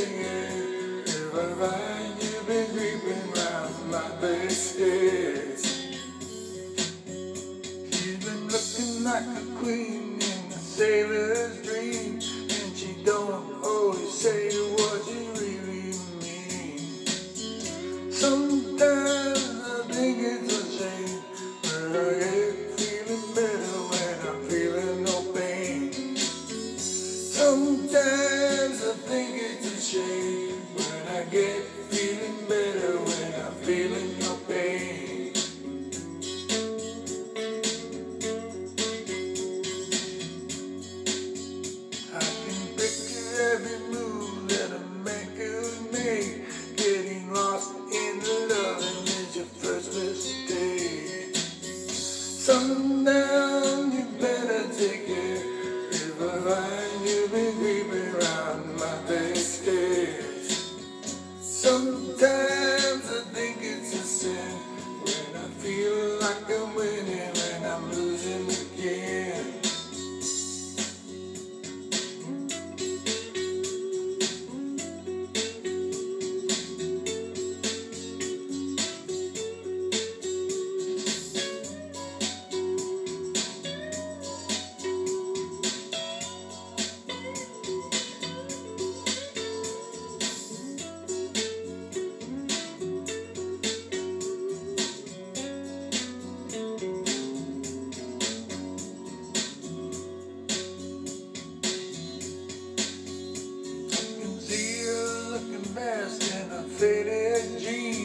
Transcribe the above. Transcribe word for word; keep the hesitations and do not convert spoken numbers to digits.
it. If I find you've been creeping round my bed stairs. She's been looking like a queen in a sailor's dream, and she don't always say what she really means. Sometimes I think it's a shame, but I get feeling better when I'm feeling no pain. Sometimes I think it's a shame, but I get feeling better when I'm feeling no pain. I can picture every move that a man could make. Getting lost in the loving is your first mistake. Sundown, you better take care. If I find you've been creeping around my bed stairs. Sometimes I think it's a sin when I feel like I'm winning and I'm losing again. Looking past in a faded jean.